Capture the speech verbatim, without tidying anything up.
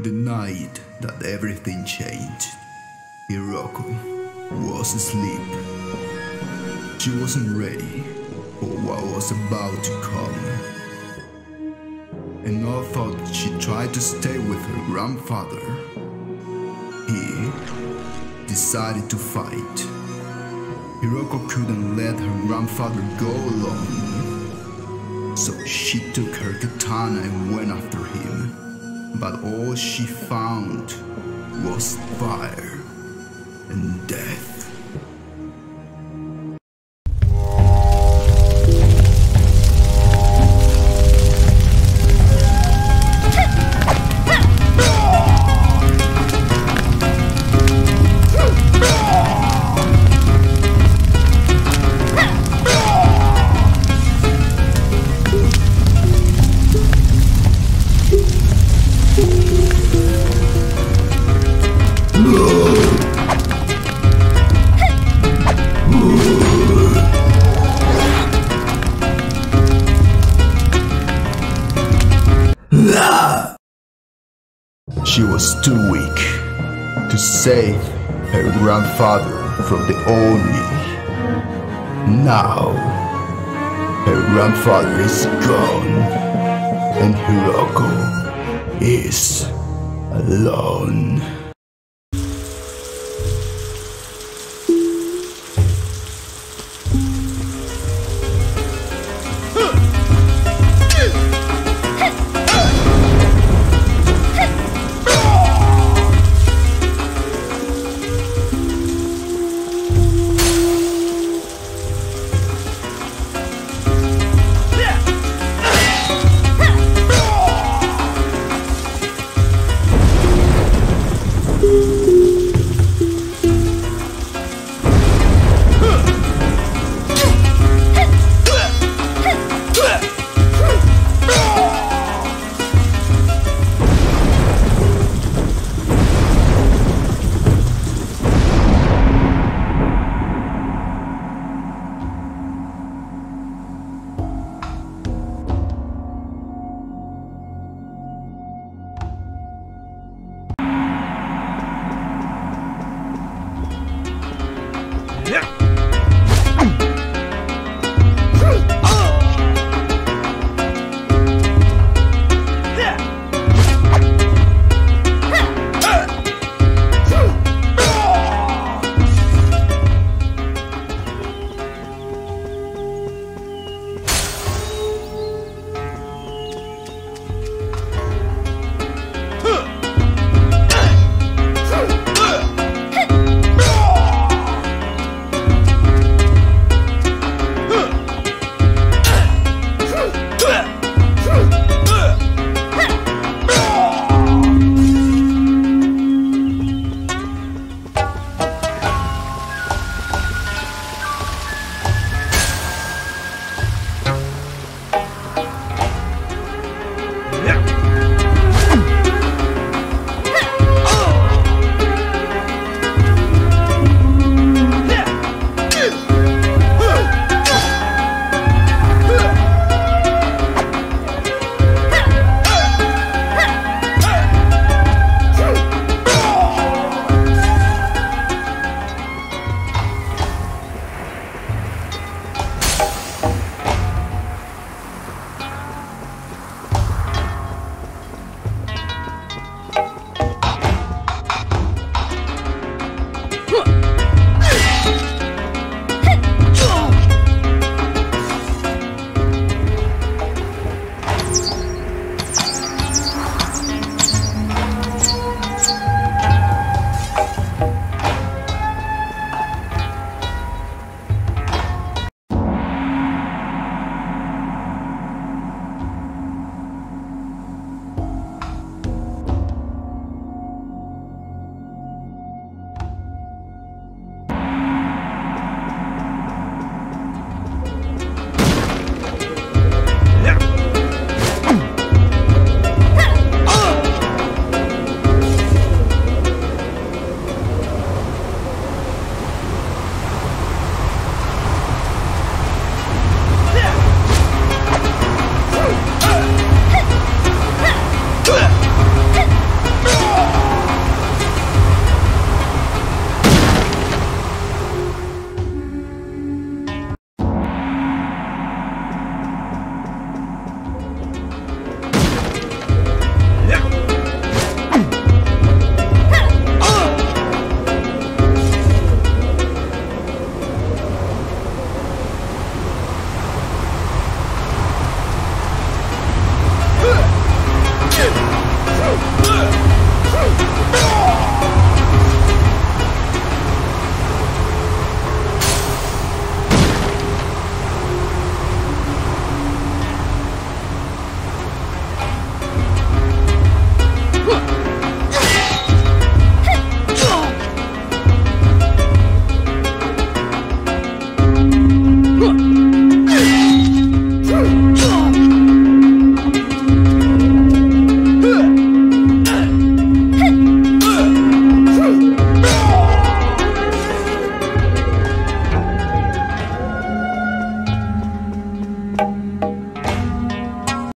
The night that everything changed, Hiroko was asleep. She wasn't ready for what was about to come. And although she tried to stay with her grandfather, he decided to fight. Hiroko couldn't let her grandfather go alone, so she took her katana and went after him. But all she found was fire and death. She was too weak to save her grandfather from the Oni. Now, her grandfather is gone, and Hiroko is alone.